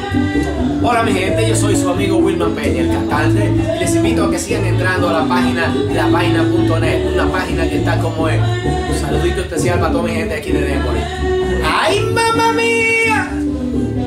Hola mi gente, yo soy su amigo Wilman Peña, el cantante, y les invito a que sigan entrando a la página lapagina.net, una página que está como es. Un saludito especial para toda mi gente aquí de Demory. ¡Ay, mamá mía!